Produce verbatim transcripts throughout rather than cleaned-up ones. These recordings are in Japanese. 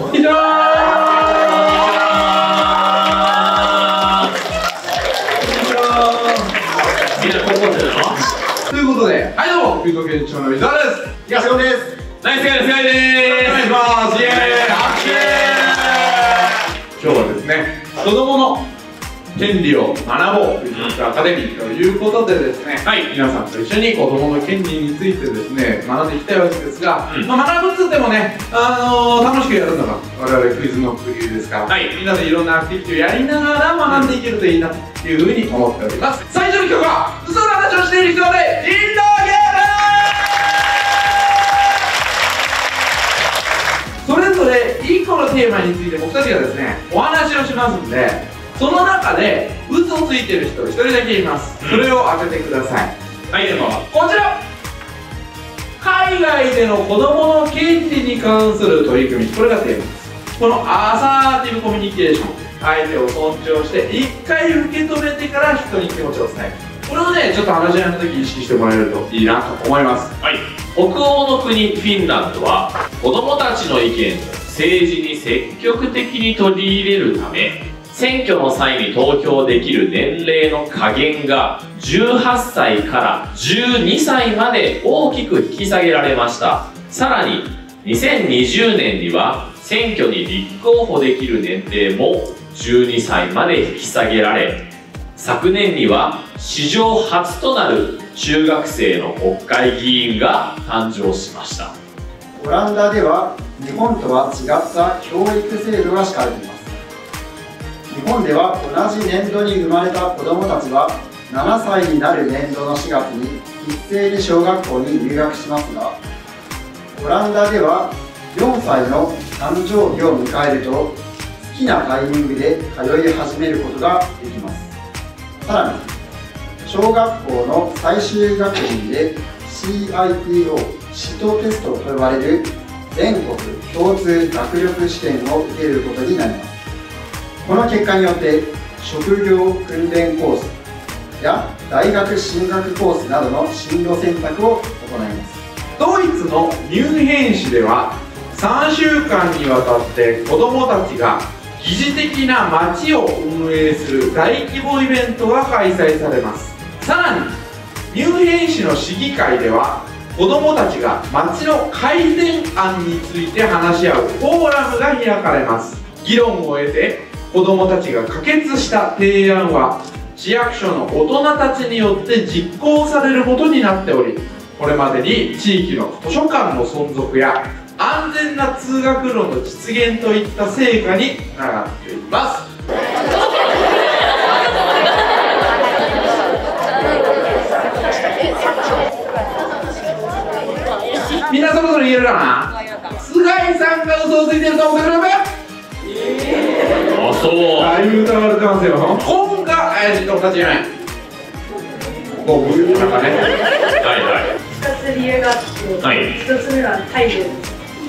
こんにちは。みんな高校生なの？ということで、はいどうも、フィード検証の伊沢です。 東尾です。 ナイスガイです。ガイです。お願いします。イエーイ。拍手。今日はですね、子供の権利を学ぼうというアカデミーということでですね、はい、皆さんと一緒に子供の権利についてですね、学んでいきたいわけですが、うん、まあ学ぶっつってもね、あのー、楽しくやるのが我々クイズノック流ですから、はい、みんなでいろんなアクティビティをやりながら学んでいけるといいなというふうに思っております。最初の曲は嘘の話をしている人でインドゲーム。それぞれいっこのテーマについて僕たちがですね、お話をしますんで、その中で嘘をついてる人をひとりだけいます。それを当ててください。はい、ではこちら、海外での子どもの権利に関する取り組み、これがテーマです。このアサーティブコミュニケーション、相手を尊重して一回受け止めてから人に気持ちを伝える、これをねちょっと話し合いの時意識してもらえるといいなと思います。 はい、北欧の国フィンランドは子どもたちの意見を政治に積極的に取り入れるため、選挙の際に投票できる年齢の下限がじゅうはっさいからじゅうにさいまで大きく引き下げられました。さらににせんにじゅうねんには選挙に立候補できる年齢もじゅうにさいまで引き下げられ、昨年には史上初となる中学生の国会議員が誕生しました。 オランダでは日本とは違った教育制度が敷かれています。日本では同じ年度に生まれた子どもたちはななさいになる年度のしがつに一斉に小学校に入学しますが、オランダではよんさいの誕生日を迎えると好きなタイミングで通い始めることができます。さらに小学校の最終学年で シーアイティーオー シートテストと呼ばれる全国共通学力試験を受けることになります。この結果によって職業訓練コースや大学進学コースなどの進路選択を行います。 ドイツのミュンヘン市ではさんしゅうかんにわたって子どもたちが疑似的な街を運営する大規模イベントが開催されます。さらにミュンヘン市の市議会では子どもたちが街の改善案について話し合うフォーラムが開かれます。議論を得て子どもたちが可決した提案は市役所の大人たちによって実行されることになっており、これまでに地域の図書館の存続や安全な通学路の実現といった成果につながっています。みんなそろそろ言えるかな。菅井さんが嘘をついてると思ってくれば、 あ、そう。 だいぶ疑われてますよ。本が怪しいとふたつじゃない。もうなんかね。はいはい。 ふたつ理由があって、はい、ひとつめは態度です。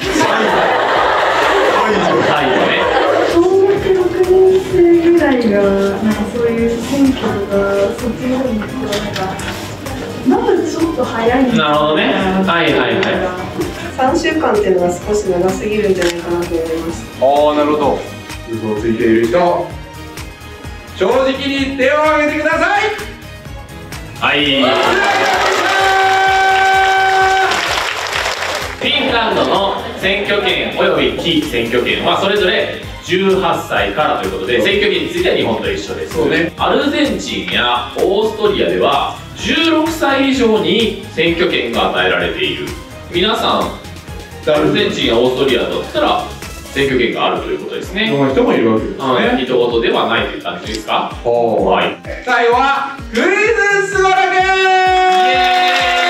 態度ね。 小学ろくねん生ぐらいがなんかそういう選挙とかそっちの方に行くとなんかまだちょっと早いんだ。 なるほどね。はいはいはい。 さんしゅうかんっていうのが少し長すぎるんじゃないかなと思います。 ああ、なるほど。嘘をついている人、正直に手を挙げてください。 はい。フィンランドの選挙権および非選挙権はそれぞれじゅうはっさいからということで、選挙権については日本と一緒です。そうね。アルゼンチンやオーストリアではじゅうろくさい以上に選挙権が与えられている。皆さんアルゼンチンやオーストリアだったら選挙権があるということですね。 その人もいるわけですね。 人事ではないという感じですか。はい。 最後はクイズスゴロク。イエ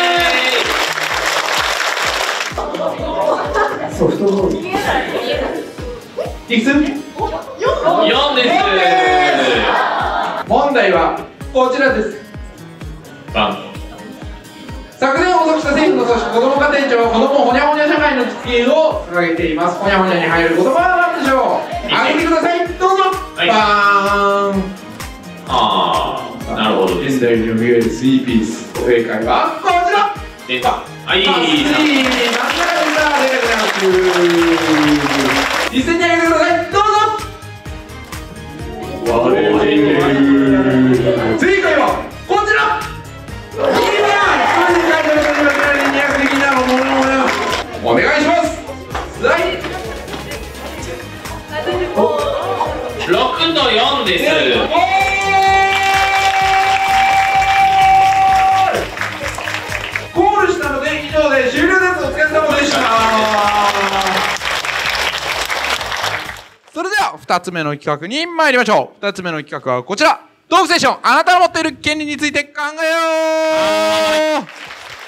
ーイ。ソフトボール。 いくつ？よんです。問題はこちらです。 バン。 昨年発足した政府の組織、子ども家庭庁は子どもほにゃほにゃ社会の実現を掲げています。ほにゃほにゃに入る言葉は何でしょう。挙げてください。どうぞ。はい、バーン。 ああ、なるほどです。 現代によみがえるスリーピース。正解はこちら。 出た。はい。 スリー。なんだかんだ出てくれます。実践にです。 ゴールしたので以上で終了です。お疲れ様でした。それではふたつめの企画に参りましょう。ふたつめの企画はこちら。トークセッション、あなたが持っている権利について考えよう。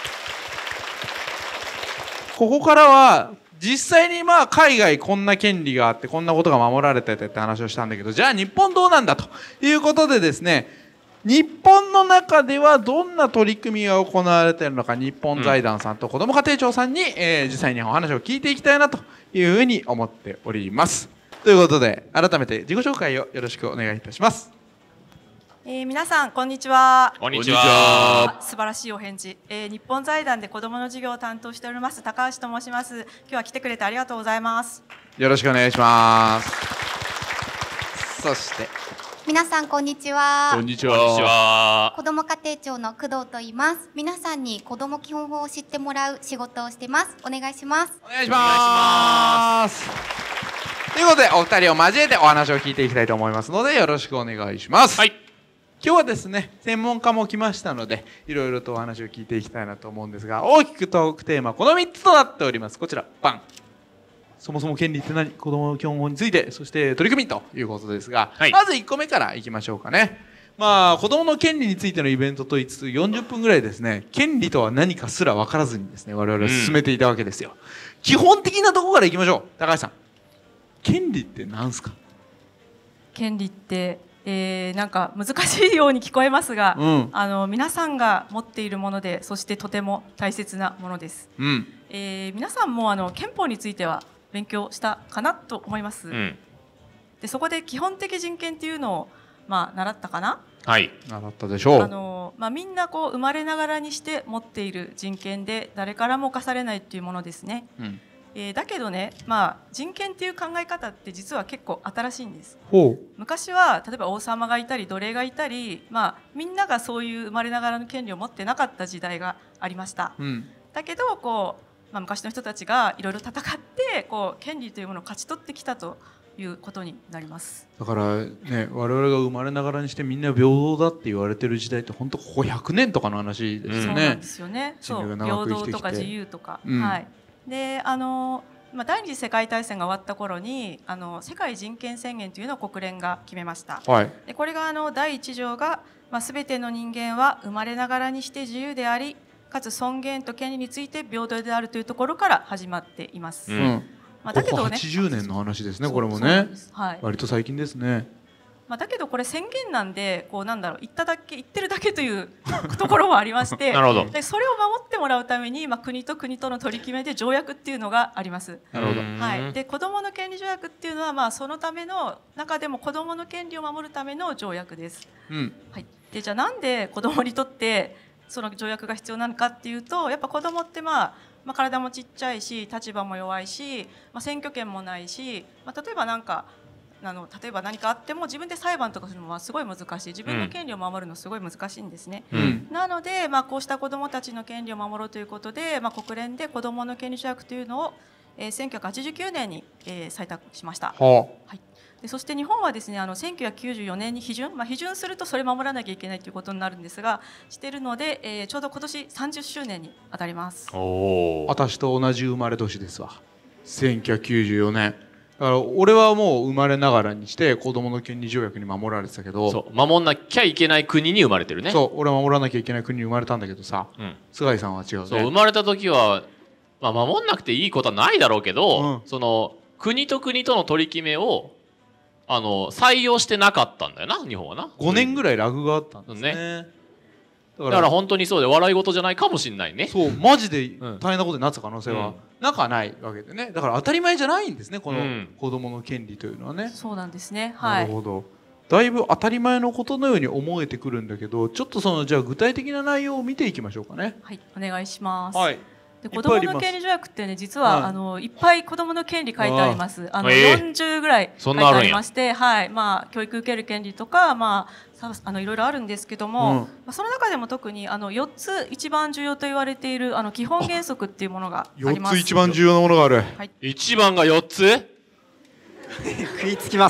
ここからは実際にまあ海外こんな権利があってこんなことが守られててって話をしたんだけど、じゃあ日本どうなんだということでですね、日本の中ではどんな取り組みが行われているのか、日本財団さんと子ども家庭庁さんに、えー、実際にお話を聞いていきたいなというふうに思っております。ということで改めて自己紹介をよろしくお願いいたします。 えー、皆さんこんにちは。 こんにちは。 素晴らしいお返事。えー、日本財団で子どもの授業を担当しております高橋と申します。今日は来てくれてありがとうございます。 よろしくお願いします。そして皆さんこんにちは。 こんにちは。 子ども家庭庁の工藤と言います。皆さんに子ども基本法を知ってもらう仕事をしてます。お願いします。 お願いします。ということでお二人を交えてお話を聞いていきたいと思いますのでよろしくお願いします。 はい。 今日はですね、専門家も来ましたのでいろいろとお話を聞いていきたいなと思うんですが、大きくトークテーマこのみっつとなっております。こちらバン。そもそも権利って何、子ども基本法について、そして取り組みということですが、はい、まずいっこめからいきましょうかね。まあ子どもの権利についてのイベントと言いつつよんじゅっぷんぐらいですね、権利とは何かすら分からずにですね我々は進めていたわけですよ、うん、基本的なところからいきましょう。高橋さん、権利って何すか？ 権利ってえー、なんか難しいように聞こえますが、うん、あの皆さんが持っているもので、そしてとても大切なものです、うん、えー、皆さんもあの憲法については勉強したかなと思います、うん、でそこで基本的人権っていうのを、まあ、習ったかな。 はい、 習ったでしょう。 あの、まあ、みんなこう生まれながらにして持っている人権で誰からも侵されないっていうものですね、うん、えー、だけどね、まあ、人権っていう考え方って実は結構新しいんです。 ほう。 昔は例えば王様がいたり奴隷がいたり、まあ、みんながそういう生まれながらの権利を持ってなかった時代がありました、うん、だけどこう、まあ、昔の人たちがいろいろ戦ってこう権利というものを勝ち取ってきたということになります。 だからね、我々が生まれながらにしてみんな平等だって言われてる時代って本当ここひゃくねんとかの話ですよね。そうなんですよね。そう平等とか自由とか、うん、はい。であのまあ、第二次世界大戦が終わった頃にあの世界人権宣言というのを国連が決めました、はい、でこれがあのだいいち条が、まあ、全ての人間は生まれながらにして自由でありかつ尊厳と権利について平等であるというところから始まっています、うん、まあ、だけどね、ここはちじゅうねんの話ですね。これもね、はい、割と最近ですね。 まあ、だけどこれ宣言なんでこうなんだろう言っただけ言ってるだけというところもありましてなるほど。 でそれを守ってもらうために、まあ、国と国との取り決めで条約っていうのがあります。 なるほど、 はい、で子どもの権利条約っていうのは、まあ、そのための中でも子どもの権利を守るための条約です、うん、はい、でじゃあなんで子どもにとってその条約が必要なのかっていうと、やっぱ子どもって、まあまあ、体もちっちゃいし立場も弱いし、まあ、選挙権もないし、まあ、例えばなんかあの例えば何かあっても自分で裁判とかするのはすごい難しい。自分の権利を守るのすごい難しいんですね、うん、なので、まあ、こうした子どもたちの権利を守ろうということで、まあ、国連で子どもの権利条約というのを、えー、せんきゅうひゃくはちじゅうきゅうねんに、えー、採択しました、はあ、はい、でそして日本はですねあのせんきゅうひゃくきゅうじゅうよねんに批准、まあ、批准するとそれ守らなきゃいけないということになるんですがしているので、えー、ちょうど今年さんじゅっしゅうねんに当たります。 お私と同じ生まれ年ですわ。せんきゅうひゃくきゅうじゅうよねんだから俺はもう生まれながらにして子どもの権利条約に守られてたけど、 そう守んなきゃいけない国に生まれてるね。 そう俺は守らなきゃいけない国に生まれたんだけどさ、うん、菅井さんは違うね。 そう生まれた時は、まあ、守んなくていいことはないだろうけど、うん、その国と国との取り決めをあの採用してなかったんだよな日本はな。 ごねんぐらいラグがあったんですね、ねだから、だから本当にそうで笑い事じゃないかもしれないね。 そうマジで大変なことになってた可能性はなくはないわけでね。だから当たり前じゃないんですねこの子どもの権利というのはね、うん、 そうなんですね、はい、 なるほど。だいぶ当たり前のことのように思えてくるんだけど、ちょっとそのじゃあ具体的な内容を見ていきましょうかね。 はいお願いします、 はい、 で子どもの権利条約ってね実は、はい、あのいっぱい子どもの権利書いてあります。あの、えー、よんじゅうぐらい書いてありまして、はいまあ、教育受ける権利とか、まあ、あのいろいろあるんですけども、うんまあ、その中でも特にあのよっつ一番重要と言われているあの基本原則っていうものがあります。 よっつ一番重要なものがある、 はい、一番がよっつ食いつきますね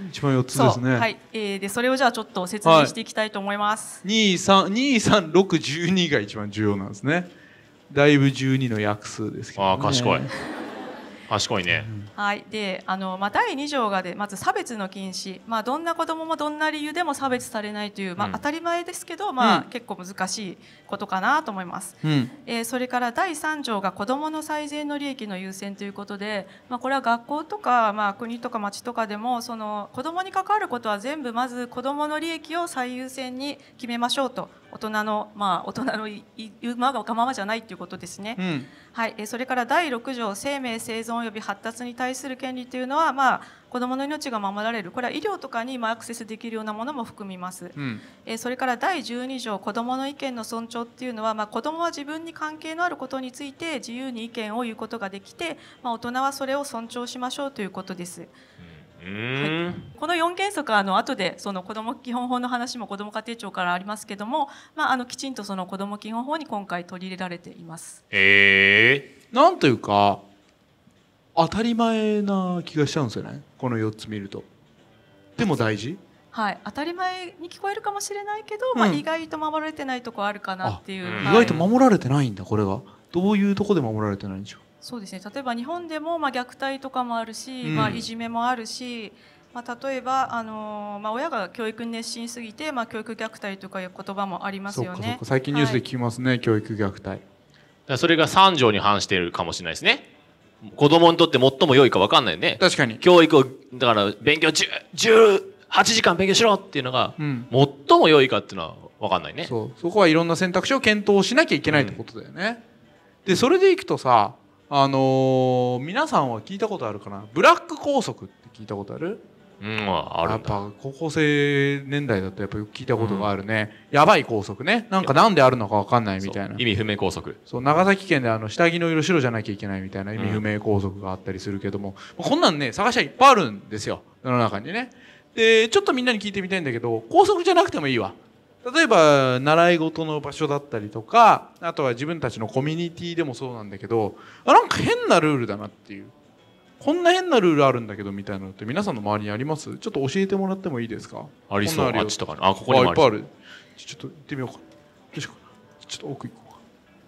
一番よっつですね。 はい、えー、でそれをじゃあちょっと説明していきたいと思います。 に、さん、に、さん、ろく、じゅうにが一番重要なんですね。だいぶじゅうにの約数ですけどね。 ああ、賢い。賢いね。 はい、であの、まあ、だいに条がでまず差別の禁止、まあ、どんな子どももどんな理由でも差別されないという、まあうん当たり前ですけど、まあうん結構難しいことかなと思います。 うん。 えーそれからだいさん条が子どもの最善の利益の優先ということで、まあ、これは学校とか、まあ、国とか町とかでもその子どもに関わることは全部まず子どもの利益を最優先に決めましょうと、大人の、まあ、大人のいい言うままじゃないということですね。 うん。 はい、えーそれからだいろく条生命生存及び発達に対する権利というのは、まあ、子どもの命が守られる、これは医療とかにまあアクセスできるようなものも含みます。 うん。 えーそれからだいじゅうに条子どもの意見の尊重っていうのは、まあ、子どもは自分に関係のあることについて自由に意見を言うことができて、まあ、大人はそれを尊重しましょうということです。 うーん。 このよん原則はあの後でその子ども基本法の話も子ども家庭庁からありますけども、まあ、あのきちんとその子ども基本法に今回取り入れられています。 ええなんというか当たり前な気がしちゃうんですよね、このよっつ見ると。でも大事。 はい、当たり前に聞こえるかもしれないけど、まあ、 うん意外と守られてないところあるかなっていう、 あうん意はい外と守られてないんだ、これが。どういうとこで守られてないんでしょそうですね、例えば日本でもまあ虐待とかもあるし、 うんまあ、いじめもあるし、まあ、例えば、あのーまあ、親が教育に熱心すぎて、まあ、教育虐待とかいう言葉もありう。 ますよねそうかそうか、。最近ニュースで聞きますね、教育虐待。 だからそれがさん条に反しているかもしれないですね。子供にとって最も良いか分かんないね。 確かに。 教育を、だから勉強じゅう、じゅうはちじかん勉強しろっていうのが、 うん。 最も良いかっていうのは分かんないね。 そう、そこはいろんな選択肢を検討しなきゃいけないってことだよね。でそれでいくとさ、あのー皆さんは聞いたことあるかな、ブラック校則って聞いたことある？ うん、あるんだ。 やっぱ高校生年代だとやっぱり聞いたことがあるね、やばい校則ね、なんかなんであるのかわかんないみたいな。 そう意味不明校則。 そう、長崎県であの下着の色白じゃなきゃいけないみたいな意味不明校則があったりするけども、こんなんね探しゃいっぱいあるんですよ、世の中にね。でちょっとみんなに聞いてみたいんだけど、校則じゃなくてもいいわ。例えば習い事の場所だったりとか、あとは自分たちのコミュニティでもそうなんだけど、あ、なんか変なルールだなっていう、こんな変なルールあるんだけどみたいなのって皆さんの周りにあります？ちょっと教えてもらってもいいですか？ ありそう。 こんなんるよあっちとかね。あ、ここにもありそう。 あいっぱいある。ちょっと行ってみようか。どうしようかな。ちょっと奥行こうか。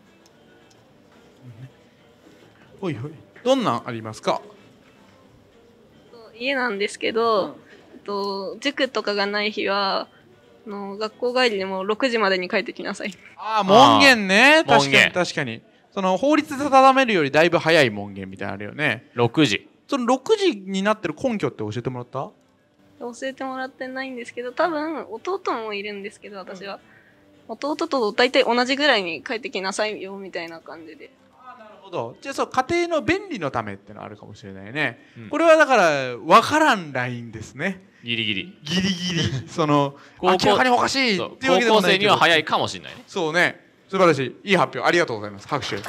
ほいほい。どんなんありますか？ 家なんですけど、えっと塾とかがない日はあの学校帰りでもろくじまでに帰ってきなさい。 ああ、門限ね。確かに門限確かに。その法律で定めるよりだいぶ早い門限みたいなのあるよね。 ろくじ。 そのろくじになってる根拠って教えてもらった？ 教えてもらってないんですけど、多分弟もいるんですけど、私は、弟と大体同じぐらいに帰ってきなさいよみたいな感じで。 ああ、なるほど。じゃあそう、家庭の便利のためってのあるかもしれないね。 うんこれはだから分からんラインですね。 ギリギリ。 ギリギリその高校明らかにおかしいそうっていうわけでも高校ないけど、 生には早いかもしれないね。 そうね、素晴らしい、いい発表ありがとうございます、拍手。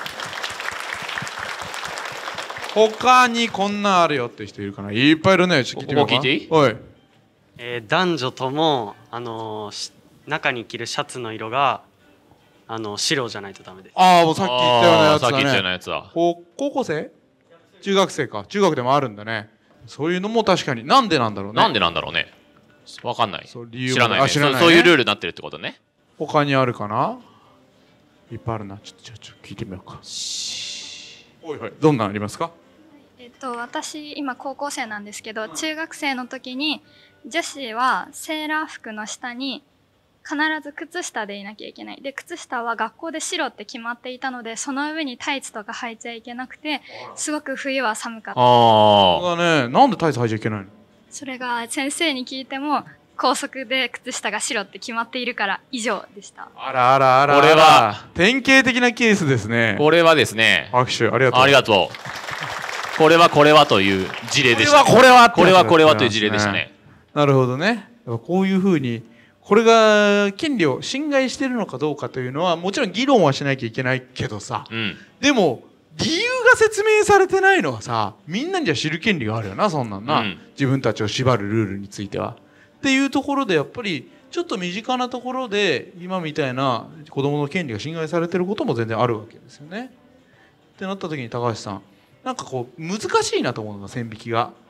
他にこんなんあるよって人いるかな？いっぱいいるね。ちょっと聞いてみようか。 ここ聞いていい？ おい。 えー男女とも、あのーし中に着るシャツの色が、あの白じゃないとダメです。 ああ、もうさっき言ったようなやつだね。 あーさっき言ったようなやつだ。 高高校生？中学生か。中学でもあるんだね。そういうのも確かに。なんでなんだろうね。 なんでなんだろうね。わかんない。 そう理由も知らないね。 あ知らないねそうそういうルールになってるってことね。 他にあるかな？いっぱいあるな。ちょっとじゃあちょっと聞いてみようか。おいおい。どんなんありますか？ えっと、私今高校生なんですけど、中学生の時に女子はセーラー服の下に必ず靴下でいなきゃいけない。で、靴下は学校で白って決まっていたので、その上にタイツとか履いちゃいけなくて、すごく冬は寒かった。 あそうだね。なんでタイツ履いちゃいけないの？ それが先生に聞いても校則で靴下が白って決まっているから以上でした。 あらあらあらあら。 これは典型的なケースですね。 これはですね。 拍手ありがとう。 ありがとう。これはこれはという事例でした。 これはこれはこれはこれはという事例でしたね。 なるほどね。こういうふうにこれが権利を侵害しているのかどうかというのはもちろん議論はしなきゃいけないけどさ、 うん。 でも理由が説明されてないのはさ、みんなにじゃ知る権利があるよな、そんなんな、 うん自分たちを縛るルールについてはっていうところで、やっぱりちょっと身近なところで今みたいな子どもの権利が侵害されてることも全然あるわけですよね。ってなった時に高橋さん、なんかこう難しいなと思うのが線引きが。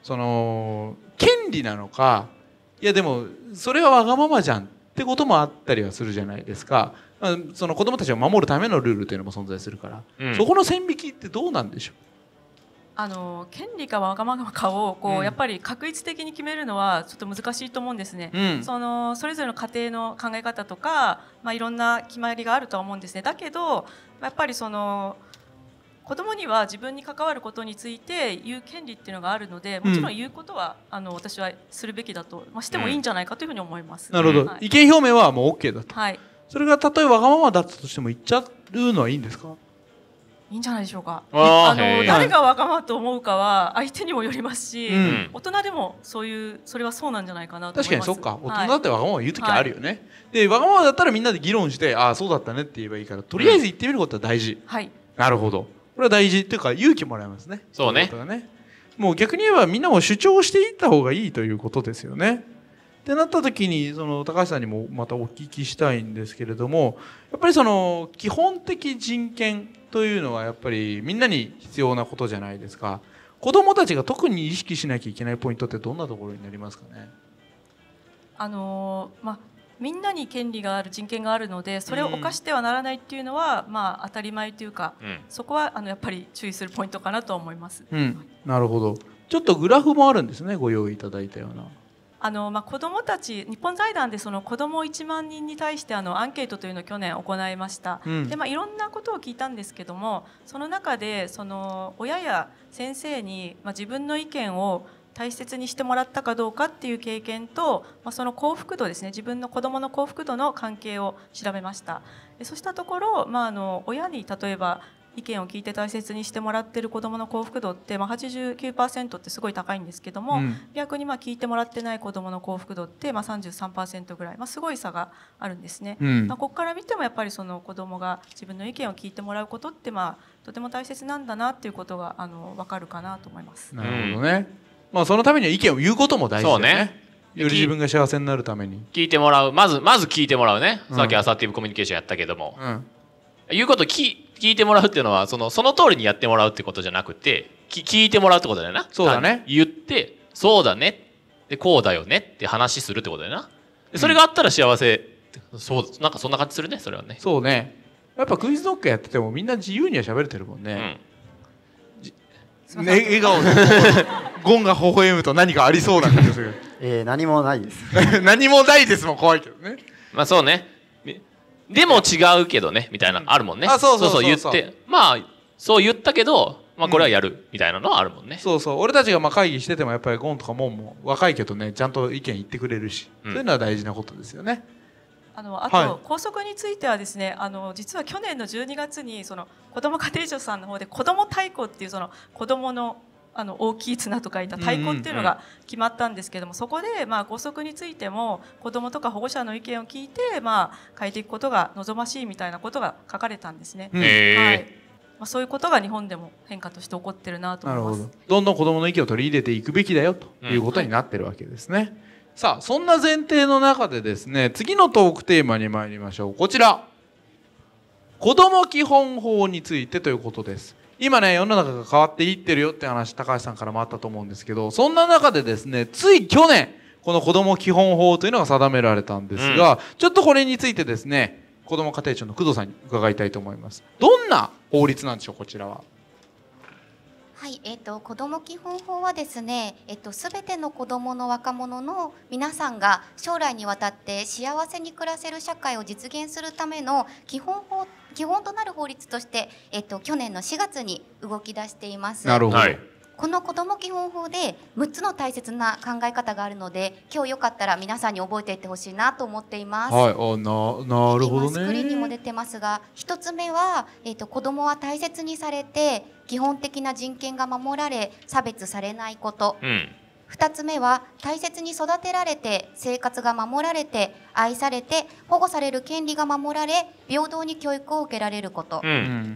その権利なのか、いやでもそれはわがままじゃんってこともあったりはするじゃないですか。まあ、その子どもたちを守るためのルールというのも存在するから、うん、そこの線引きってどうなんでしょう。 あの権利かわがままかをこう、うん、やっぱり確一的に決めるのはちょっと難しいと思うんですね、うん、そのそれぞれの家庭の考え方とか、まあ、いろんな決まりがあるとは思うんですね。だけどやっぱりその子どもには自分に関わることについて言う権利っていうのがあるので、もちろん言うことは、うん、あの私はするべきだと、まあ、してもいいんじゃないかというふうに思います、 うん、なるほど、はい、意見表明はもう OK だと、はい、それがたとえわがままだったとしても言っちゃうのはいいんですか。 いいんじゃないでしょうか。あの誰がわがままと思うかは相手にもよりますし、うん、大人でもそういうそれはそうなんじゃないかなと思います。 確かにそうか、大人だってわがまま言う時あるよね、はい、でわがままだったらみんなで議論して、ああそうだったねって言えばいいから、とりあえず言ってみることは大事、うん、はい、なるほど、これは大事っていうか勇気もらえますね。 そうね、 そういうことがね、もう逆に言えばみんなも主張していった方がいいということですよね。ってなった時にその高橋さんにもまたお聞きしたいんですけれども、やっぱりその基本的人権というのはやっぱりみんなに必要なことじゃないですか。子どもたちが特に意識しなきゃいけないポイントってどんなところになりますかね。 あのー、まあみんなに権利がある、人権があるので、それを犯してはならないっていうのは、うん、まあ当たり前というか、うん、そこはあのやっぱり注意するポイントかなと思います。 うん、なるほど。ちょっとグラフもあるんですね、ご用意いただいたような。 あのまあ、子どもたち、日本財団でその子どもいちまんにんに対してあのアンケートというのを去年行いました、うん、でまあ、いろんなことを聞いたんですけども、その中でその親や先生に、まあ、自分の意見を大切にしてもらったかどうかっていう経験と、まあ、その幸福度ですね、自分の子どもの幸福度の関係を調べました。でそうしたところ、まあ、あの親に例えば意見を聞いて大切にしてもらっている子どもの幸福度って、まあ、はちじゅうきゅうパーセント ってすごい高いんですけども、うん、逆にまあ聞いてもらってない子どもの幸福度って、まあ、さんじゅうさんパーセント ぐらい、まあ、すごい差があるんですね、うん、まあ、ここから見てもやっぱりその子どもが自分の意見を聞いてもらうことって、まあ、とても大切なんだなっていうことがあの分かるかなと思います。 なるほどね、まあ、そのためには意見を言うことも大事ですね。より自分が幸せになるために聞いてもらう、まずまず聞いてもらうね、うん、さっきアサーティブコミュニケーションやったけども、うん、言うこと聞聞いてもらうっていうのはそのその通りにやってもらうってことじゃなくて、き聞いてもらうってことだよな。 そうだね。 言ってそうだねでこうだよねって話するってことだよな。でそれがあったら幸せ、うん、そうなんかそんな感じするね、それはね。 そうね。やっぱクイズノックやっててもみんな自由には喋れてるもんね。うん、ね、笑顔でゴンが微笑むと何かありそうな気がする。 えー、何もないです。 何もないですもん怖いけどね。 まあそうね。でも違うけどねみたいなのあるもんね。あ、そうそうそうそうそう言って、まあそう言ったけど、まあこれはやるみたいなのはあるもんね。 うん、そうそう。俺たちがまあ会議しててもやっぱりゴンとかモンも若いけどね、ちゃんと意見言ってくれるし、うん、そういうのは大事なことですよね。 あのあと、はい、校則についてはですね、あの実は去年のじゅうにがつにその子ども家庭庁さんの方で子ども太鼓っていうその子どものあの大きい綱と書いた太鼓っていうのが決まったんですけども、そこでまあ校則についても子どもとか保護者の意見を聞いてまあ変えていくことが望ましいみたいなことが書かれたんですね。はい、まあ、そういうことが日本でも変化として起こってるなと思います。 なるほど。どんどん子どもの意見を取り入れていくべきだよということになってるわけですね。うん、はい、さあそんな前提の中でですね、次のトークテーマに参りましょう。こちら、子ども基本法についてということです。今ね、世の中が変わっていってるよって話、高橋さんからもあったと思うんですけど、そんな中でですね、つい去年この子ども基本法というのが定められたんですが、うん、ちょっとこれについてですね、子ども家庭庁の工藤さんに伺いたいと思います。どんな法律なんでしょう、こちらは。 はい、えーと、子ども基本法はですね、えーと、全ての子どもの若者の皆さんが将来にわたって幸せに暮らせる社会を実現するための基本法、基本となる法律として、えーと、去年のしがつに動き出しています。 なるほど。はい、 この子ども基本法でむっつの大切な考え方があるので、今日よかったら皆さんに覚えていってほしいなと思っています。 はい、あ、な、なるほどね。 スクリーンにも出てますが、一つ目は、えーと、子どもは大切にされて基本的な人権が守られ差別されないこと。うん、二つ目は大切に育てられて生活が守られて愛されて保護される権利が守られ平等に教育を受けられること。うん、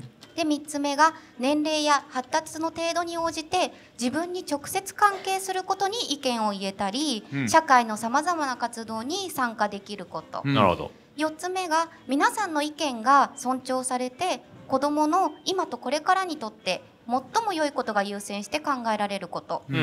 でみっつめが年齢や発達の程度に応じて自分に直接関係することに意見を言えたり、うん、社会のさまざまな活動に参加できること。 うん、なるほど。 よっつめが皆さんの意見が尊重されて子どもの今とこれからにとって最も良いことが優先して考えられること。うん、で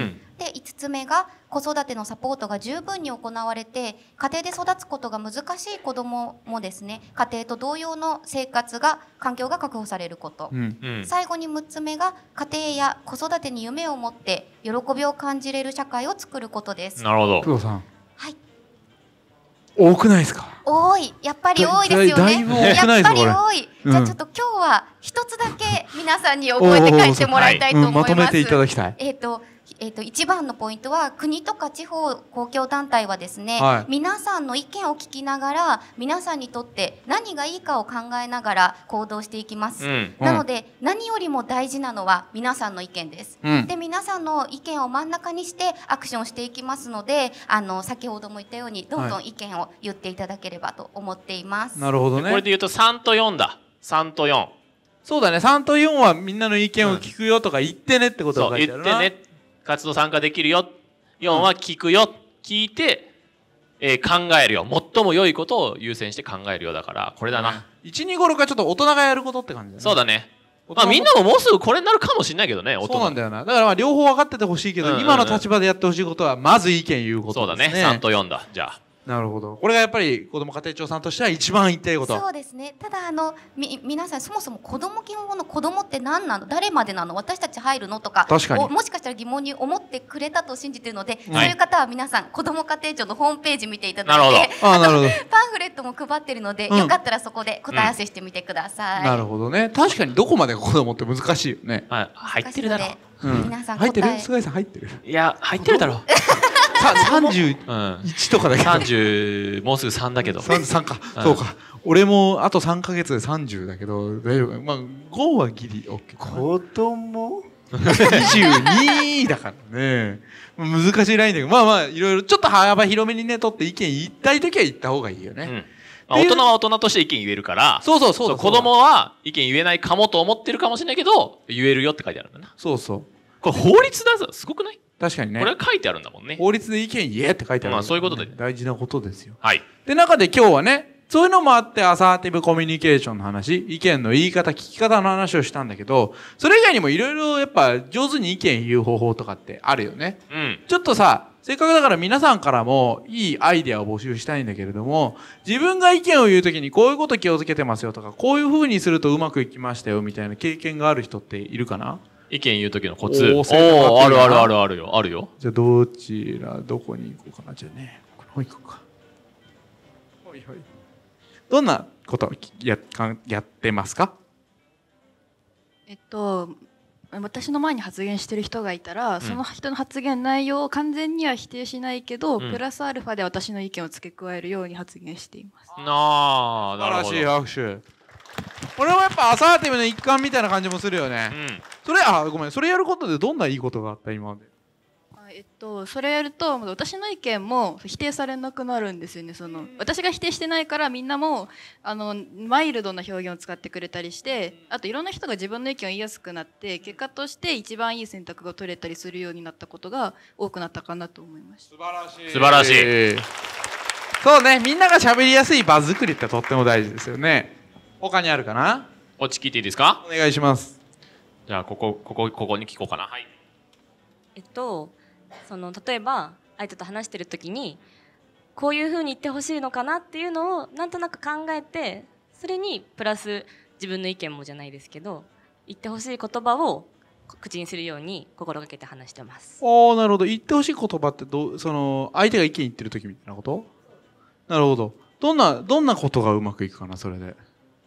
でいつつめが子育てのサポートが十分に行われて家庭で育つことが難しい子どももですね家庭と同様の生活が環境が確保されること、うん、最後にむっつめが家庭や子育てに夢を持って喜びを感じれる社会を作ることです。 なるほど。 工藤さん、 はい、 多くないですか？ 多い、やっぱり多いですよね。やっぱり多い。じゃあちょっと今日は一つだけ皆さんに覚えて帰ってもらいたいと思います。 まとめていただきたい。 えっとえっと一番のポイントは国とか地方公共団体はですね、 はい、 皆さんの意見を聞きながら皆さんにとって何がいいかを考えながら行動していきます。うん、なので、うん、何よりも大事なのは皆さんの意見です。うん、で皆さんの意見を真ん中にしてアクションしていきますので、あの先ほども言ったようにどんどん意見を言っていただければと思っています。 はい、なるほどね。 これで言うとさんとよんだ。さんとよん。 そうだね。さんとよんはみんなの意見を聞くよとか言ってねってことが書いてあるな。 そう、言ってね。活動参加できるよ。よんは聞くよ。聞いて、えー、考えるよ。最も良いことを優先して考えるよだから、これだな。 いち、に頃からちょっと大人がやることって感じだね。 そうだね。まあみんなももうすぐこれになるかもしれないけどね、大人。 そうなんだよな。だからまあ両方分かっててほしいけど、うんうんうん、今の立場でやってほしいことは、まず意見言うことですね。 そうだね。さんとよんだ。じゃあ。 なるほど。これがやっぱり子ども家庭庁さんとしては一番言いたいこと。 そうですね。ただあのみ皆さんそもそも子ども希望の子どもって何なの、誰までなの、私たち入るのとか、 確かにもしかしたら疑問に思ってくれたと信じているので、はい、そういう方は皆さん子ども家庭庁のホームページ見ていただいて、 あなるほどパンフレットも配ってるので、うん、よかったらそこで答え合わせしてみてください。 うん、なるほどね。確かにどこまでが子どもって難しいよね。 はい、入ってるだろう。 うん、皆さん入ってる？菅井さん入ってる？ いや入ってるだろう。 さんじゅういちとかだけど、 さんじゅうもうすぐさんだけどさんじゅうさんか、うん、そうか。俺もあとさんかげつでさんじゅうだけど大丈夫。まあごはギリ OK かな。 子供にじゅうにだからね難しいラインだけど、まあまあいろいろちょっと幅広めにね取って意見言いたいときは言った方がいいよね。うん、 まあ、大人は大人として意見言えるから、 そうそうそうそう、 子供は意見言えないかもと思ってるかもしれないけど言えるよって書いてあるんだな。 そうそう。 これ法律だぞ、すごくない？ 確かにね。 これは書いてあるんだもんね。 法律で意見言えって書いてある、ね。 まあそういうことで、ね、 大事なことですよ。 はい。 で中で今日はね、そういうのもあってアサーティブコミュニケーションの話、意見の言い方、聞き方の話をしたんだけど、それ以外にもいろいろやっぱ上手に意見言う方法とかってあるよね。うん。ちょっとさ、せっかくだから皆さんからもいいアイデアを募集したいんだけれども、自分が意見を言うときにこういうこと気をつけてますよとか、こういう風にするとうまくいきましたよみたいな経験がある人っているかな？ 意見言うときのコツ。おお、あるあるあるあるよ、あるよ。 じゃあどちら、どこに行こうかな。じゃあね、この方行こうか。ほいほい。どんなことややってますか？ えっと私の前に発言してる人がいたら、うん、その人の発言内容を完全には否定しないけど、うん、プラスアルファで私の意見を付け加えるように発言しています。 ああ、なるほど。 素晴らしい拍手。これはやっぱアサーティブの一環みたいな感じもするよね。うん、それあごめんそれやることでどんないいことがあった今まで？ えっと、それやると私の意見も否定されなくなるんですよね。その私が否定してないからみんなもあのマイルドな表現を使ってくれたりして、あといろんな人が自分の意見を言いやすくなって、結果として一番いい選択が取れたりするようになったことが多くなったかなと思いました。 素晴らしい。 素晴らしい。 そうね、みんなが喋りやすい場作りってとっても大事ですよね。他にあるかな？ こっち聞いていいですか？ お願いします。 じゃあここここここに聞こうかな。はい。 えっとその例えば相手と話してる時にこういう風に言ってほしいのかなっていうのをなんとなく考えて、それにプラス自分の意見もじゃないですけど言ってほしい言葉を口にするように心がけて話してます。 ああ、なるほど。言ってほしい言葉ってどう、その相手が意見言ってる時みたいなこと？なるほど。どんなどんなことがうまくいくかな、それで。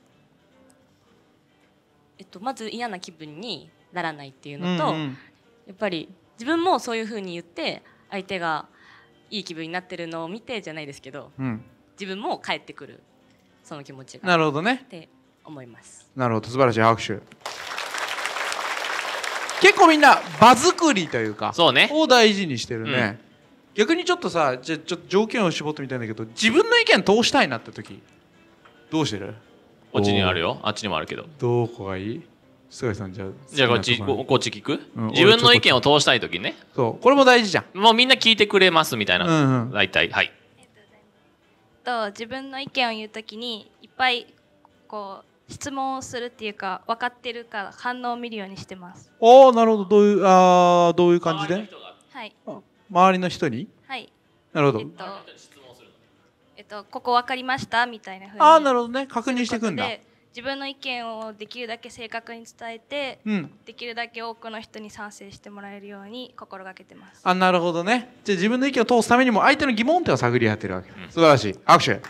えっと、まず嫌な気分にならないっていうのと、うんうん、やっぱり自分もそういう風に言って相手がいい気分になってるのを見てじゃないですけど、うん、自分も返ってくるその気持ちが。 なるほどね。 って思います。 なるほど、素晴らしい拍手。結構みんな場作りというか、 そうね、 を大事にしてるね。うん、逆にちょっとさ、じゃちょっと条件を絞ってみたいんだけど、自分の意見通したいなって時どうしてる？ こっちにあるよ。あっちにもあるけど。 どこがいい？菅井さんじゃあ。 じゃあこっちこっち聞く？うん、自分の意見を通したい時ね。 そう、これも大事じゃん。 もうみんな聞いてくれますみたいな。うんうん、大体はい。 と自分の意見を言う時にいっぱいこう質問をするっていうか、分かってるか反応を見るようにしてます。 ああ、なるほど。どういうあどういう感じで？ ははい周りの人に？ はいなるほど。 えっとえっと、ここ分かりましたみたいな風にああなるほどね、確認していくんだ。 で自分の意見をできるだけ正確に伝えて、 うん、 できるだけ多くの人に賛成してもらえるように心がけてます。 あ、なるほどね。じゃあ自分の意見を通すためにも相手の疑問点を探り当てるわけ、うん、素晴らしい。握手。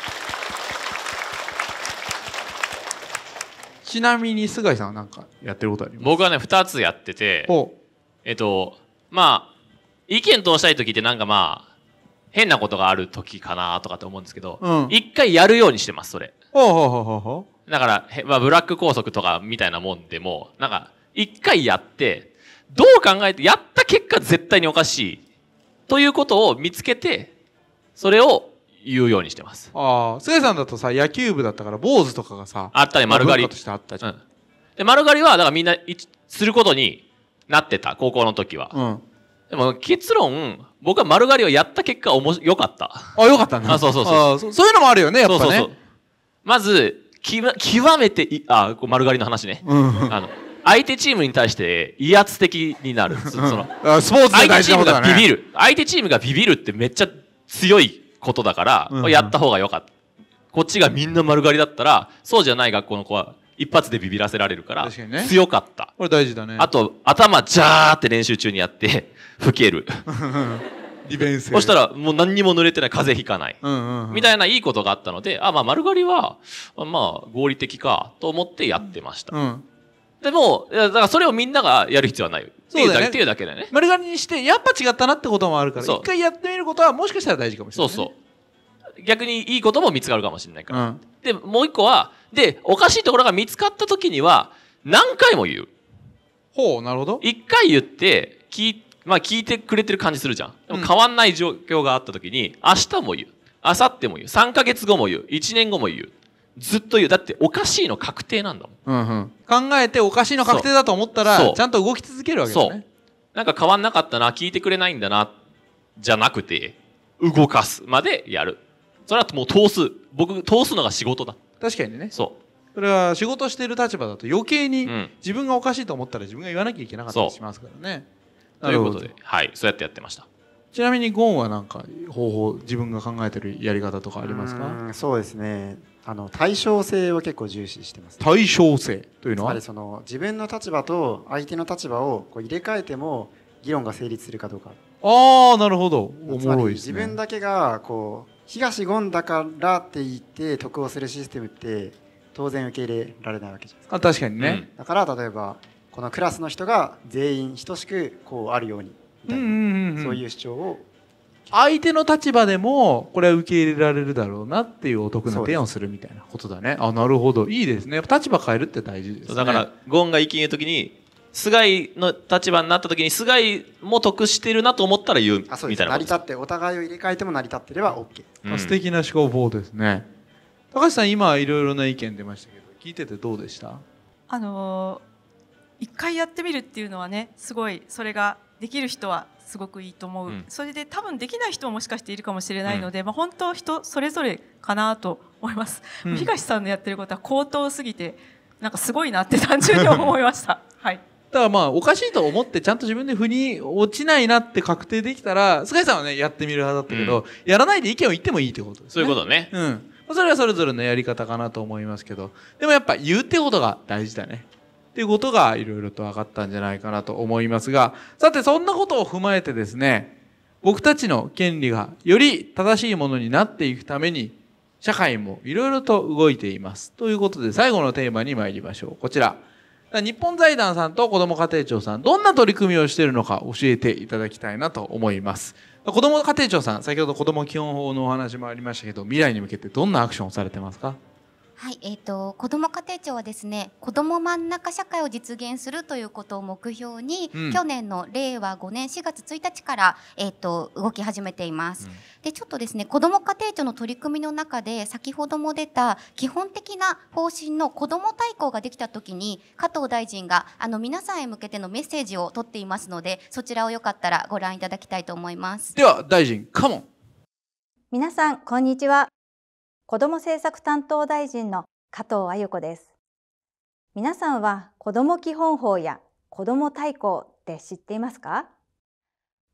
ちなみに菅井さんは何かやってることあります？ 僕はねふたつやってて、えっとまあ意見通したい時ってなんかまあ変なことがある時かなとかって思うんですけど、うん、一回やるようにしてますそれ。 ほうほうほうほうほう。 だから、まあ、ブラック拘束とかみたいなもんでもなんか一回やってどう考えてやった結果絶対におかしいということを見つけてそれを言うようにしてます。 ああ、菅井さんだとさ野球部だったから坊主とかがさあったね、丸刈り。 としてあったじゃん。うん、 で丸刈りはだからみんなすることになってた高校の時は。うん、でも結論僕は丸刈りをやった結果おもよかった。 あ、よかったね。 あ、そうそうそう。 そ, そういうのもあるよね、やっぱね。そうそうそう。 まずきわ極めていあ丸刈りの話ね。うん、あの相手チームに対して威圧的になる。そのスポーツで大事なことだね。 相手チームがビビる。相手チームがビビるってめっちゃ強いことだから、うんうん、やった方がよかった。こっちがみんな丸刈りだったらそうじゃない学校の子は一発でビビらせられるから強かった。 これ大事だね。 あと頭ジャーって練習中にやって吹ける。 利便性。 そしたらもう何にも濡れてない、風邪ひかない、うんうんうん、みたいないいことがあったので、あ、まあ丸刈りはまあ合理的かと思ってやってました。うん、でもだからそれをみんながやる必要はない。そうだよね。っていうだけだよね。 丸刈りにしてやっぱ違ったなってこともあるから、一回やってみることはもしかしたら大事かもしれない、ね。そうそう。逆にいいことも見つかるかもしれないから。うん、でもう一個はでおかしいところが見つかった時には何回も言う。 ほう、なるほど。 一回言って聞いまあ聞いてくれてる感じするじゃん。でも変わんない状況があった時に、明日も言う、明後日も言う、さんかげつごも言う、いちねんごも言う、ずっと言う。だっておかしいの確定なんだもん。 うんうん、考えておかしいの確定だと思ったらちゃんと動き続けるわけだね。そうなんか変わんなかったな、聞いてくれないんだなじゃなくて動かすまでやる。それはもう通す。僕通すのが仕事だ。 確かにね。 そうそれは仕事している立場だと余計に自分がおかしいと思ったら自分が言わなきゃいけなかったりしますからね。 ということで、はい、そうやってやってました。 ちなみにゴンは何か方法、自分が考えてるやり方とかありますか？ うん、そうですね。あの対称性を結構重視してます、ね。 対称性というのは？ つまりその自分の立場と相手の立場をこう入れ替えても議論が成立するかどうか。 ああ、なるほど。おもろいですね。 自分だけがこう東ゴンだからって言って得をするシステムって当然受け入れられないわけじゃないですか。 あ、確かにね。 だから例えばこのクラスの人が全員等しくこうあるようにみたいな、うんうんうん、そういう主張を相手の立場でもこれは受け入れられるだろうなっていうお得な提案をするみたいなことだね。あ、なるほど。いいですね。やっぱ立場変えるって大事ですね。 だからゴンが意見言うときに菅井の立場になったときに菅井も得してるなと思ったら言うみたいなことです。 成り立ってお互いを入れ替えても成り立ってれば OK、 うん、素敵な思考法ですね。高橋さん、今いろいろな意見出ましたけど聞いててどうでした？ あのー一回やってみるっていうのはね、すごいそれができる人はすごくいいと思う、うん、それで多分できない人ももしかしているかもしれないので、うん、まあ、本当人それぞれかなと思います、うん、東さんのやってることは高等すぎてなんかすごいなって単純に思いましたはい。 だからまあおかしいと思ってちゃんと自分で腑に落ちないなって確定できたら、菅井さんはねやってみる派だったけど、うん、やらないで意見を言ってもいいってことですね。 そういうことね。 うん、それはそれぞれのやり方かなと思いますけど、でもやっぱ言うってことが大事だねっていうことがいろいろと分かったんじゃないかなと思いますが、さてそんなことを踏まえてですね、僕たちの権利がより正しいものになっていくために社会もいろいろと動いていますということで、最後のテーマに参りましょう。こちら、日本財団さんと子ども家庭庁さん、どんな取り組みをしているのか教えていただきたいなと思います。子ども家庭庁さん、先ほど子ども基本法のお話もありましたけど、未来に向けてどんなアクションをされてますか？ はい、えーと、子ども家庭庁はですね、子ども真ん中社会を実現するということを目標に、うん、去年のれいわごねんしがつついたちから、えーと、動き始めています、うん、でちょっとですね、子ども家庭庁の取り組みの中で先ほども出た基本的な方針の子ども大綱ができた時に加藤大臣があの皆さんへ向けてのメッセージを取っていますので、そちらをよかったらご覧いただきたいと思います。 では大臣カモン。 皆さんこんにちは。子ども政策担当大臣の加藤鮎子です。皆さんは子ども基本法や子ども大綱って知っていますか？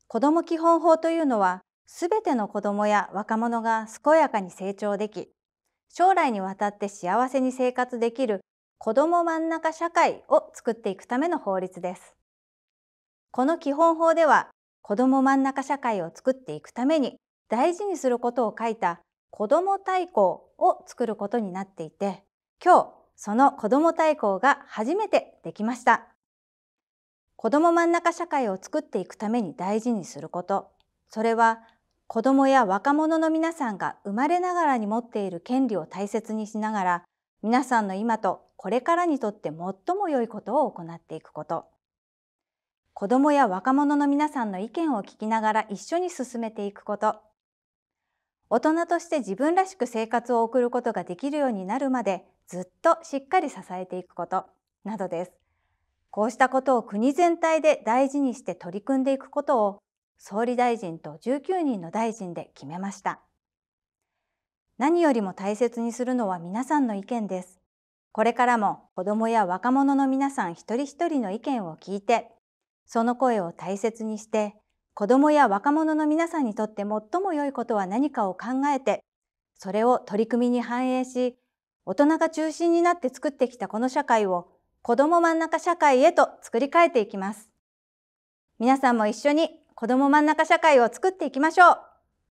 子ども基本法というのは、すべての子どもや若者が健やかに成長でき、将来にわたって幸せに生活できる子ども真ん中社会を作っていくための法律です。この基本法では、子ども真ん中社会を作っていくために大事にすることを書いた子ども大綱を作ることになっていて、今日その子ども大綱が初めてできました。子ども真ん中社会を作っていくために大事にすること、それは子どもや若者の皆さんが生まれながらに持っている権利を大切にしながら、皆さんの今とこれからにとって最も良いことを行っていくこと。子どもや若者の皆さんの意見を聞きながら一緒に進めていくこと。大人として自分らしく生活を送ることができるようになるまでずっとしっかり支えていくことなどです。こうしたことを国全体で大事にして取り組んでいくことを総理大臣とじゅうきゅうにんの大臣で決めました。何よりも大切にするのは皆さんの意見です。これからも子どもや若者の皆さん一人一人の意見を聞いて、その声を大切にして、子どもや若者の皆さんにとって最も良いことは何かを考えて、それを取り組みに反映し、大人が中心になって作ってきたこの社会を子ども真ん中社会へと作り変えていきます。皆さんも一緒に子ども真ん中社会を作っていきましょう。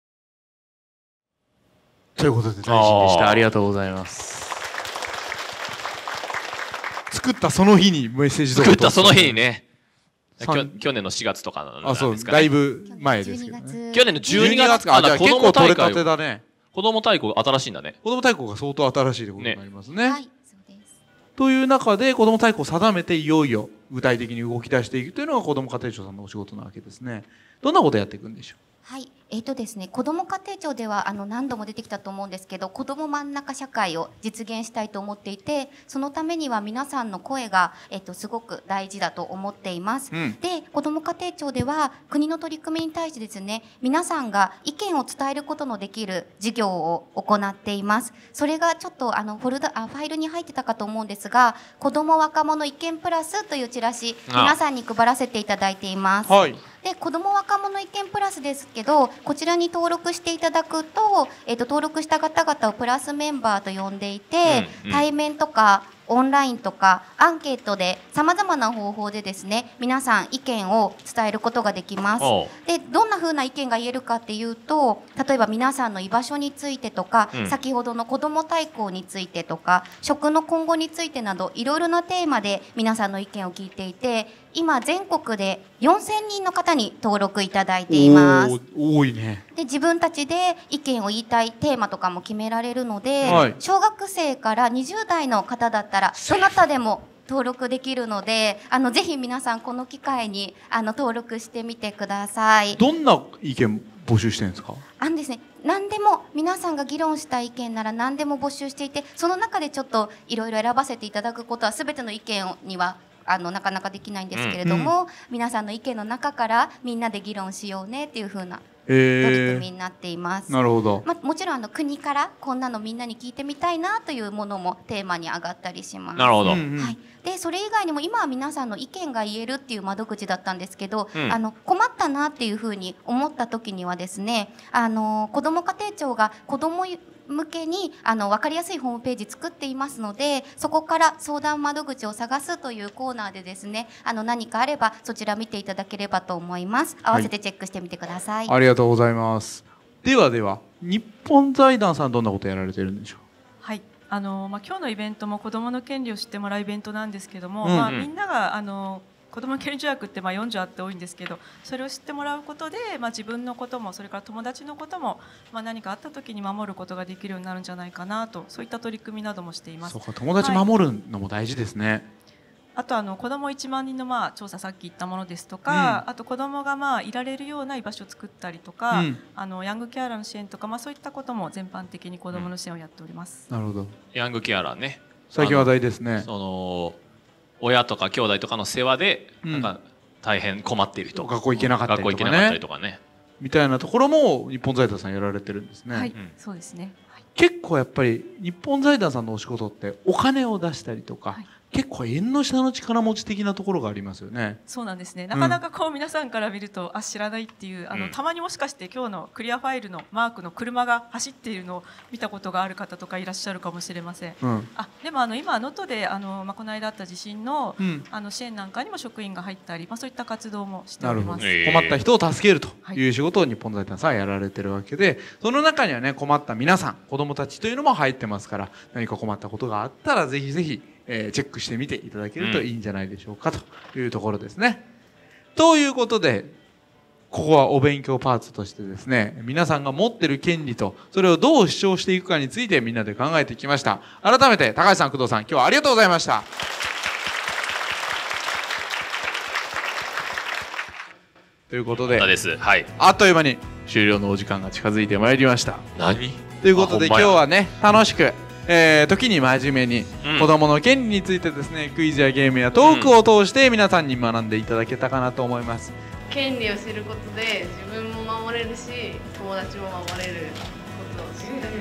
ということで大臣でした。ありがとうございます。作ったその日にメッセージ動画作ったその日にね。きょ去年のしがつとかなんですかね。 あ、そう、だいぶ前ですけどね。 去年のじゅうにがつか。あ、じゃあ結構取れたてだね。 子ども大綱新しいんだね。 子ども大綱が相当新しいってことになりますね。 はい、そうです。 という中で子ども大綱を定めていよいよ具体的に動き出していくというのが子ども家庭庁さんのお仕事なわけですね。どんなことをやっていくんでしょう。 はい、えーとですね、子ども家庭庁ではあの何度も出てきたと思うんですけど、子ども真ん中社会を実現したいと思っていて、そのためには皆さんの声が、えーとすごく大事だと思っています。うん、で、子ども家庭庁では国の取り組みに対してですね、皆さんが意見を伝えることのできる事業を行っています。それがちょっとあのフォルダあファイルに入ってたかと思うんですが、子ども若者意見プラスというチラシ、皆さんに配らせていただいています。はい、で、子ども若者意見プラスですけど、こちらに登録していただくと、えーと、登録した方々をプラスメンバーと呼んでいて、うんうん、対面とかオンラインとかアンケートでさまざまな方法でですね、皆さん意見を伝えることができます。で、どんな風な意見が言えるかっていうと、例えば皆さんの居場所についてとか、うん、先ほどの子ども大綱についてとか、食の今後についてなどいろいろなテーマで皆さんの意見を聞いていて、今全国でよんせんにんの方に登録いただいています。 多いね。 で、自分たちで意見を言いたいテーマとかも決められるので、 はい、 小学生からにじゅう代の方だったらどなたでも登録できるので、あのぜひ皆さんこの機会にあの登録してみてください。 どんな意見募集してるんですか？ あのですね、何でも皆さんが議論したい意見なら何でも募集していて、その中でちょっといろいろ選ばせていただくことは全ての意見にはあのなかなかできないんですけれども、うんうん、皆さんの意見の中からみんなで議論しようねっていう風な取り組みになっています。 えー、なるほど。 まあ、もちろんあの国からこんなのみんなに聞いてみたいなというものもテーマに上がったりします。 なるほど。 はい、でそれ以外にも今は皆さんの意見が言えるっていう窓口だったんですけど、うん、あの困ったなっていうふうに思った時にはですね、あの子ども家庭庁が子ども向けにあの分かりやすいホームページ作っていますので、そこから相談窓口を探すというコーナーでですね、あの何かあればそちら見ていただければと思います。合わせてチェックしてみてください。 はい、ありがとうございます。ではでは日本財団さんどんなことやられてるんでしょう？ はい、あのまあ、今日のイベントも子どもの権利を知ってもらうイベントなんですけども、 うんうん、 まあ、みんながあの子どもの権利条約ってまあよんじゅうあって多いんですけど、それを知ってもらうことで、まあ、自分のこともそれから友達のことも、まあ、何かあった時に守ることができるようになるんじゃないかなと、そういった取り組みなどもしています。 そうか、友達守るのも大事ですね。はい、 あとあの子どもいちまんにんのまあ調査、さっき言ったものですとか、うん、あと子どもがまあいられるような居場所を作ったりとか、うん、あのヤングケアラーの支援とか、まあ、そういったことも全般的に子どもの支援をやっております。 うん、なるほど。 ヤングケアラーね、 最近話題ですね。 その親とか兄弟とかの世話でなんか大変困っている人、 学校行けなかったりとかね、 学校行けなかったりとかね、 みたいなところも日本財団さんやられてるんですね。 はい、うん、そうですね。 結構やっぱり日本財団さんのお仕事ってお金を出したりとか、はい、結構縁の下の力持ち的なところがありますよね。 そうなんですね。なかなかこう皆さんから見ると、うん、あ知らないっていうあの、うん、たまにもしかして今日のクリアファイルのマークの車が走っているのを見たことがある方とかいらっしゃるかもしれません。うん、あでもあの今能登であの、まあ、この間あった地震の、うん、あの支援なんかにも職員が入ったり、まあ、そういった活動もしております。 困った人を助けるという仕事を日本財団さんはやられてるわけで、その中にはね困った皆さん子どもたちというのも入ってますから、何か困ったことがあったらぜひぜひえー、チェックしてみていただけるといいんじゃないでしょうか、というところですね。ということでここはお勉強パーツとしてですね、皆さんが持ってる権利とそれをどう主張していくかについてみんなで考えてきました。改めて高橋さん、工藤さん、今日はありがとうございました。ということで、 はい、 あっという間に終了のお時間が近づいてまいりました。 何ということで今日はね楽しくえー、時に真面目に子どもの権利についてですね、クイズやゲームやトークを通して皆さんに学んでいただけたかなと思います。 権利を知ることで自分も守れるし友達も守れることを知ったので、それが印象に残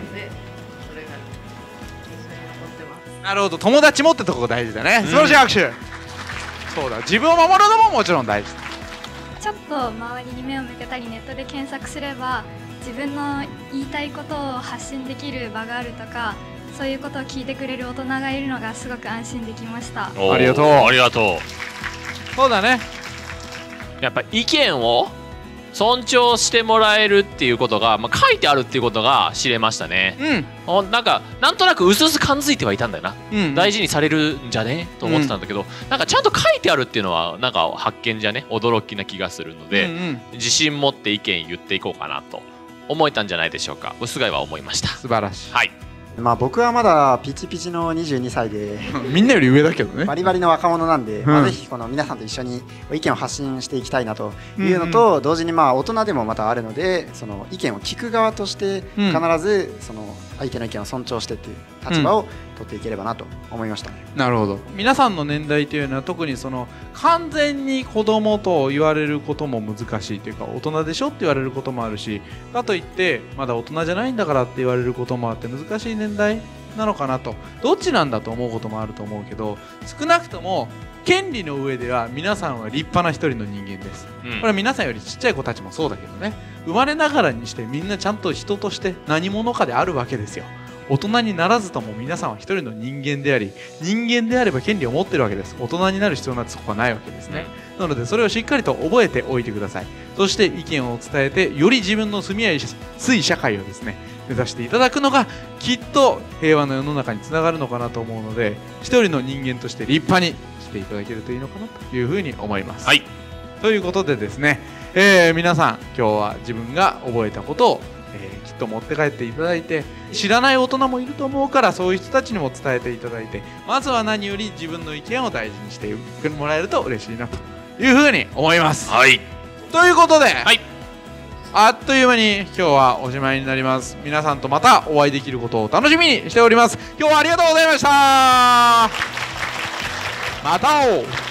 ってます。 なるほど、友達もってとこが大事だね。素晴らしい拍手、うん、そうだ、自分を守るのももちろん大事。 ちょっと周りに目を向けたりネットで検索すれば自分の言いたいことを発信できる場があるとか、そういうことを聞いてくれる大人がいるのがすごく安心できました。 ありがとう。 ありがとう。そうだね。 やっぱ意見を尊重してもらえるっていうことが、まあ、書いてあるっていうことが知れましたね。うん。なんかなんとなくうすうす感づいてはいたんだよな。うん、大事にされるんじゃねと思ってたんだけど、うん、なんかちゃんと書いてあるっていうのはなんか発見じゃね、驚きな気がするので、うんうん、自信持って意見言っていこうかなと思えたんじゃないでしょうか。薄貝は思いました。 素晴らしい。 はい。 まあ僕はまだピチピチのにじゅうにさいでみんなより上だけどね、 バリバリの若者なんで、うん、まあぜひこの皆さんと一緒に意見を発信していきたいなというのと、うんうん、同時にまあ大人でもまたあるので、その意見を聞く側として必ずその相手の意見を尊重してっていう立場を取っていければなと思いましたね。 うん、なるほど。皆さんの年代というのは特にその完全に子供と言われることも難しいというか、大人でしょって言われることもあるし、かといってまだ大人じゃないんだからって言われることもあって難しい年代なのかなと、どっちなんだと思うこともあると思うけど、少なくとも権利の上では皆さんは立派な一人の人間です。うん、これは皆さんよりちっちゃい子たちもそうだけどね、生まれながらにしてみんなちゃんと人として何者かであるわけですよ。大人にならずとも皆さんは一人の人間であり、人間であれば権利を持ってるわけです。大人になる必要なんてそこはないわけですね。うん、なのでそれをしっかりと覚えておいてください。そして意見を伝えて、より自分の住みやすい社会をですね目指していただくのがきっと平和の世の中につながるのかなと思うので、一人の人間として立派にしていただけるといいのかなというふうに思います。 はい、 ということでですね、えー、皆さん今日は自分が覚えたことを、えー、きっと持って帰っていただいて、知らない大人もいると思うからそういう人たちにも伝えていただいて、まずは何より自分の意見を大事にしてもらえると嬉しいなというふうに思います。 はい、 ということで、 はい、 あっという間に今日はおしまいになります。皆さんとまたお会いできることを楽しみにしております。今日はありがとうございました。また会おう。